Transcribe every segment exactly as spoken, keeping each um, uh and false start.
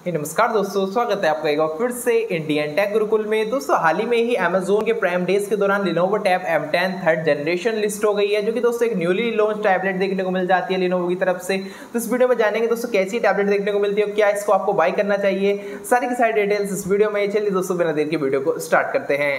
नमस्कार दोस्तों, स्वागत है आपका एक बार फिर से इंडियन टेक गुरुकुल में। दोस्तों हाल ही में ही अमेजोन के प्राइम डेज के दौरान Lenovo Tab M ten third generation list हो गई है, जो कि दोस्तों एक न्यूली लॉन्च टैबलेट देखने को मिल जाती है Lenovo की तरफ से। तो इस वीडियो में जानेंगे दोस्तों कैसी टैबलेट देखने को मिलती है, क्या इसको आपको बाय करना चाहिए, सारी की सारी डिटेल्स इस वीडियो में। चलिए दोस्तों बिना देर के वीडियो को स्टार्ट करते हैं।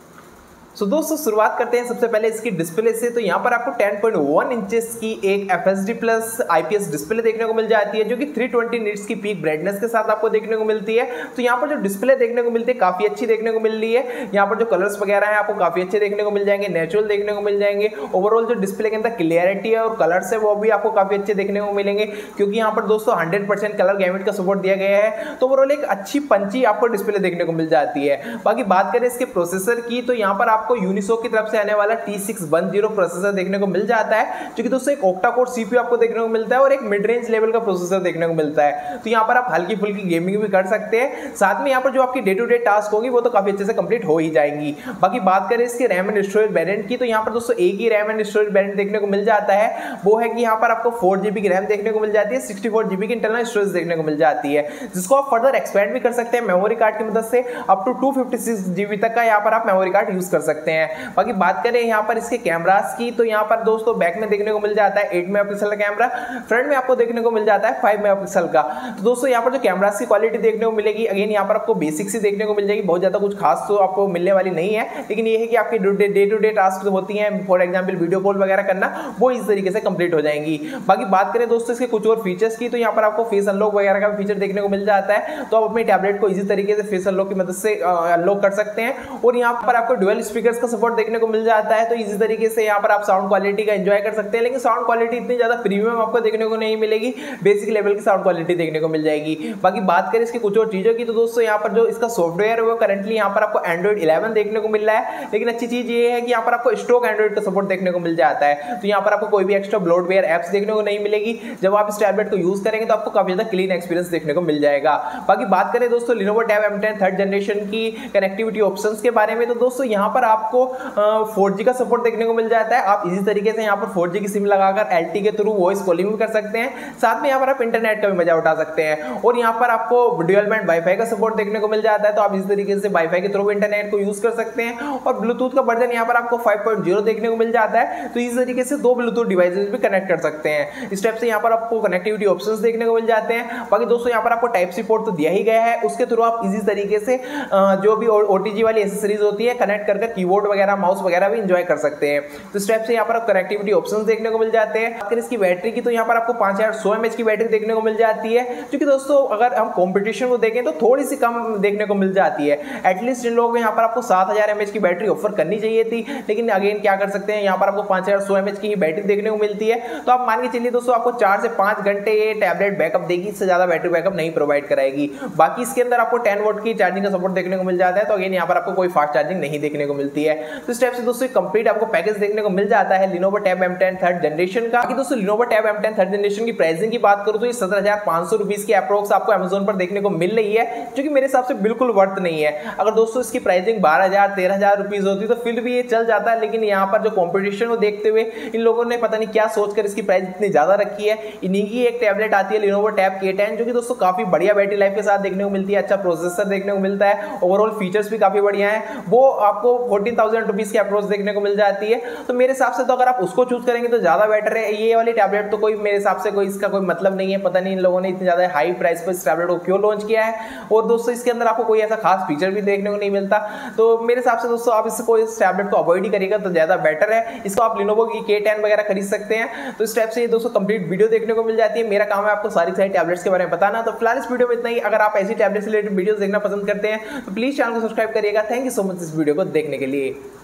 सो so, दोस्तों शुरुआत करते हैं सबसे पहले इसकी डिस्प्ले से। तो यहाँ पर आपको टेन पॉइंट वन इंचेस की एक F H D plus I P S display देखने को मिल जाती है, जो कि थ्री ट्वेंटी निट्स की पीक ब्राइटनेस के साथ आपको देखने को मिलती है। तो यहाँ पर जो डिस्प्ले देखने को मिलती है काफी अच्छी देखने को मिल रही है। यहाँ पर जो कलर्स वगैरह हैं आपको काफी अच्छे देखने को मिल जाएंगे, नेचुरल देखने को मिल जाएंगे। ओवरऑल जो डिस्प्ले के अंदर क्लियरिटी है और कलर्स है वो भी आपको काफी अच्छे देखने को मिलेंगे, क्योंकि यहाँ पर दोस्तों हंड्रेड परसेंट कलर गैमेट का सपोर्ट दिया गया है। तो ओवरऑल एक अच्छी पंची आपको डिस्प्ले देखने को मिल जाती है। बाकी बात करें इसके प्रोसेसर की, तो यहाँ पर आपको यूनिसोक की तरफ से आने वाला T six one zero processor देखने को मिल जाता है, जो कि दोस्तों एक ऑक्टा कोर सीपीयू आपको देखने को मिलता है और एक मिड रेंज लेवल का प्रोसेसर देखने को मिलता है। तो यहाँ पर आप हल्की फुल्की गेमिंग भी कर सकते हैं, साथ में यहाँ पर जो आपकी डे टू डे टास्क होगी वो तो काफी अच्छे से कंप्लीट हो ही जाएंगी। बाकी बात करें इसके रैम एंड स्टोरेज वेरिएंट की, तो यहाँ पर दोस्तों एक ही रैम एंड स्टोरेज वेरिएंट देखने को मिल जाता है। वो है कि यहाँ पर आपको फोर जीबी की रैम देखने को मिल जाती है, सिक्सटी फोर जीबी की इंटरनल स्टोरेज देखने को मिल जाती है, जिसको आप फर्दर एक्सपेंड भी कर सकते हैं मेमोरी कार्ड की मदद से। Up to two fifty six GB तक का यहाँ पर आप मेमोरी कार्ड यूज कर सकते हैं। बाकी बात करें यहाँ पर इसके कैमरास की, तो यहाँ पर दोस्तों बैक में देखने को मिल जाता है एट मेगापिक्सल का कैमरा, फ्रंट में आपको देखने को मिल जाता है फाइव मेगापिक्सल का। तो दोस्तों यहाँ पर जो कैमरास की क्वालिटी देखने को मिलेगी, अगेन यहाँ पर आपको बेसिक सी देखने को मिल जाएगी, बहुत ज्यादा कुछ खास तो आपको मिलने वाली नहीं है, लेकिन ये है कि आपकी डे टू डे टास्क होती हैं, फॉर एग्जाम्पल वीडियो कॉल वगैरह करना, वो इस तरीके से कंप्लीट हो जाएंगी। बाकी बात करें दोस्तों इसके कुछ और फीचर्स की, तो यहाँ पर आपको फेस अनलॉक वगैरह का फीचर देखने को मिल जाता है, तो आप अपनी टैबलेट को इजी तरीके से फेस अनलॉक की मदद से अनलॉक कर सकते हैं। और यहाँ पर आपको डुअल स्पीकर्स का सपोर्ट देखने को मिल जाता है, तो इसी तरीके से यहाँ पर आप साउंड क्वालिटी का एंजॉय कर सकते हैं। लेकिन साउंड क्वालिटी इतनी ज्यादा प्रीमियम आपको देखने को नहीं मिलेगी, बेसिक लेवल की साउंड क्वालिटी देखने को मिल जाएगी। बाकी बात करें इसकी कुछ और चीजों की, तो दोस्तों यहाँ पर जो इसका सॉफ्टवेयर है वो करंटली यहाँ पर आपको एंड्रॉइड इलेवन देखने को मिल रहा है, लेकिन अच्छी चीज ये है कि यहाँ पर आपको स्टॉक एंड्रॉइड का सपोर्ट देखने को मिल जाता है। तो यहाँ पर आपको कोई भी एक्स्ट्रा ब्लोटवेयर एप्स देखने को नहीं मिलेगी। जब आप इस टैबलेट को यूज करेंगे तो आपको काफी ज्यादा क्लीन एक्सपीरियंस देखने को मिल जाएगा। बाकी बात करें दोस्तों Lenovo Tab M ten third generation की कनेक्टिविटी ऑप्शंस के बारे में, तो दोस्तों यहाँ पर आपको फोर जी का सपोर्ट देखने को मिल जाता है। आप इसी तरीके से यहाँ पर फोर जी की सिम लगाकर एल टी ई के थ्रू वॉइस कॉलिंग भी कर सकते हैं, साथ में यहाँ पर आप इंटरनेट का भी मजा उठा सकते हैं। और यहाँ पर आपको ड्यूल बैंड वाईफाई का सपोर्ट देखने को मिल जाता है, तो आप इस तरीके से वाईफाई के थ्रू इंटरनेट को यूज कर सकते हैं। और ब्लूटूथ का वर्जन यहाँ पर आपको फाइव पॉइंट ज़ीरो देखने को मिल जाता है, तो इस तरीके से दो ब्लूटूथ डिवाइसेस भी कनेक्ट कर सकते हैं। इस टाइप से यहाँ पर आपको कनेक्टिविटी ऑप्शंस देखने को मिल जाते हैं। बाकी दोस्तों यहाँ पर आपको टाइप सी पोर्ट तो दिया ही गया है, उसके थ्रू आप इसी तरीके से जो भी ओटीजी वाली एसेसरीज होती है कनेक्ट करके कीबोर्ड वगैरह माउस वगैरह भी इंजॉय कर सकते हैं। तो इस टाइप से यहाँ पर कनेक्टिविटी ऑप्शंस देखने को मिल जाते हैं। अगर इसकी बैटरी की, तो यहाँ पर आपको पाँच हज़ार सौ एमएच की बैटरी देखने को मिल जाती है, जो कि दोस्तों अगर हम कंपटीशन को देखें तो थोड़ी सी कम देखने को मिल जाती है। एटलीस्ट इन लोगों को यहाँ पर आपको सात हज़ार एमएच की बैटरी ऑफर करनी चाहिए थी, लेकिन अगेन क्या कर सकते हैं, यहाँ पर आपको पाँच हज़ार सौ एमएच की बैटरी देखने को मिलती है। तो आप मान के चलिए दोस्तों आपको चार से पाँच घंटे ये टैबलेट बैकअप देगी, इससे ज्यादा बैटरी बैकअप नहीं प्रोवाइड कराएगी। बाकी इसके अंदर आपको टेन वोल्ट की चार्जिंग का सपोर्ट देखने को मिल जाता है, तो अगेन यहाँ पर आपको कोई फास्ट चार्जिंग नहीं देखने को मिलती है। तो इस टाइप से दोस्तों कंप्लीट आपको पैकेज देखने को मिल जाता है Lenovo Tab M ten third generation का। बाकी दोस्तों Lenovo Tab M ten third generation की प्राइसिंग की बात करूं तो ये सत्रह हज़ार पाँच सौ रुपीस की अप्रोक्स आपको Amazon पर देखने को मिल रही है, जो कि मेरे हिसाब से बिल्कुल वर्थ नहीं है। अगर दोस्तों इसकी प्राइसिंग बारह हज़ार तेरह हज़ार रुपीस होती तो फिर भी ये चल जाता है, लेकिन यहाँ पर जो कंपटीशन को देखते हुए इन लोगों ने पता नहीं क्या सोचकर इसकी प्राइस इतनी ज्यादा रखी है। इन्हीं की एक टैबलेट आती है Lenovo Tab के टेन, जो कि दोस्तों काफी बढ़िया बैटरी लाइफ के साथ देखने को मिलती है, अच्छा प्रोसेसर देखने को मिलता है, ओवरऑल फीचर्स भी काफी बढ़िया है। वो आपको फोर्टीन थाउजेंड रुपीज की अप्रोच देखने को मिल जाती है। तो मेरे हिसाब से तो अगर आप उसको चूज करेंगे तो ज्यादा बेटर है। ये वाली टैबलेट तो कोई मेरे हिसाब से कोई इसका कोई मतलब नहीं है, पता नहीं इन लोगों ने इतनी ज्यादा हाई प्राइस पर इस टैबलेट को क्यों लॉन्च किया है। और दोस्तों इसके अंदर आपको कोई ऐसा खास फीचर भी देखने को नहीं मिलता, तो मेरे हिसाब से दोस्तों आप इसको इस टैबलेट को अवॉइड ही करिएगा तो ज्यादा बेटर है। इसको आप Lenovo की के टेन वगैरह खरीद सकते हैं। तो इस टाइप से दोस्तों कंप्लीट वीडियो देखने को मिल जाती है। मेरा काम है आपको सारी सारी टैबलेट्स के बारे में बताना। तो फिलहाल इस वीडियो में इतना ही। अगर आप ऐसी टैबलेट से रिलेटेड वीडियोस देखना पसंद करते हैं तो प्लीज चैनल को सब्सक्राइब करिएगा। थैंक यू सो मच इस वीडियो को देखने के लिए।